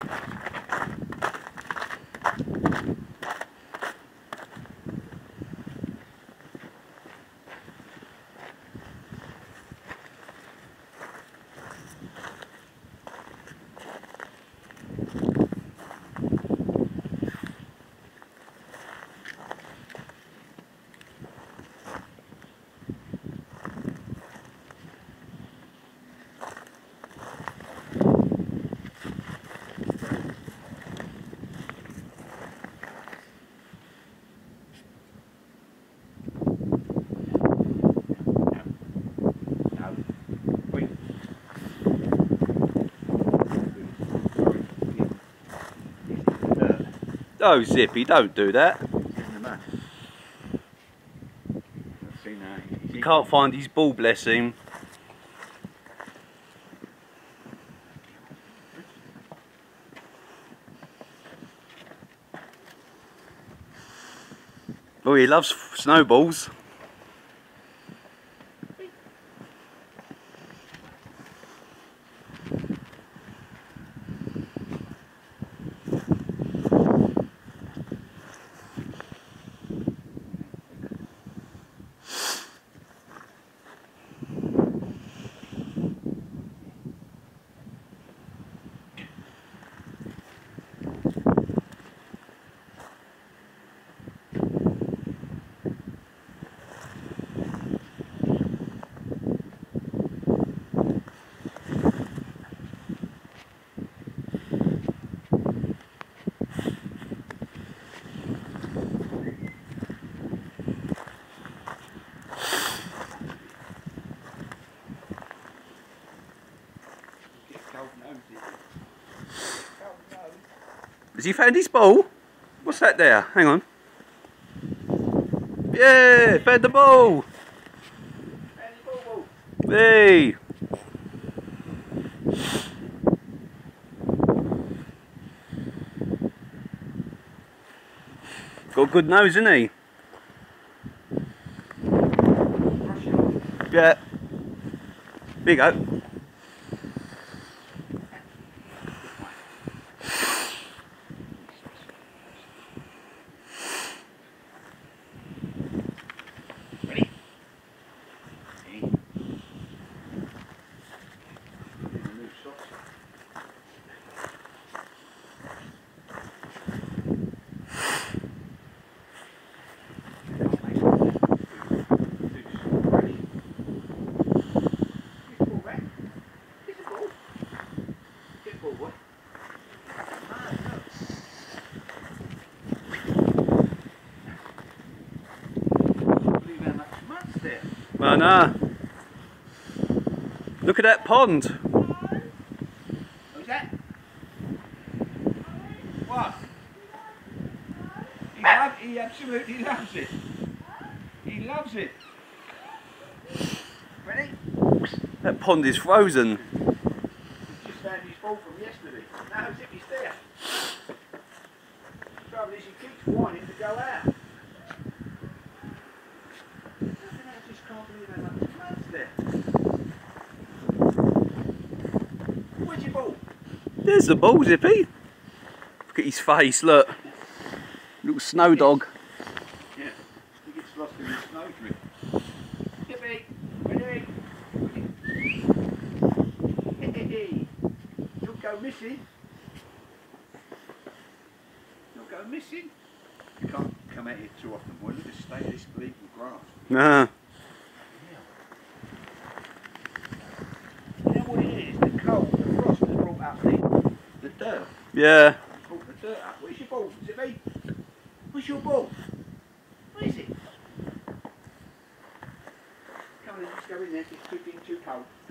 Oh, Zippy, don't do that. He can't find his ball, bless him. Oh, he loves snowballs. Has he found his ball? What's that there? Hang on. Yeah, found the ball. Hey. Got a good nose, isn't he? Yeah. There you go. Oh no. Look at that pond. What's that? What? He absolutely loves it. He loves it. Ready? That pond is frozen. He's just found his ball from yesterday. Now Zippy's there. The trouble is he keeps wanting to go out. I just can't believe how much mud's there. Where's your ball? There's the ball, Zippy. Look at his face, look. Little snow dog. Yeah, he gets lost in the snow drift. Zippy, ready? Hey, don't go missing. Don't go missing. You can't come out here too often, boy. Look at the state of this legal grass. Nah. You know what it is? The cold, the frost has brought up the dirt. Yeah. It's brought the dirt up. Where's your ball, Zippy? Where's your ball? Where is it? Come on, let's go in there. It's too cold.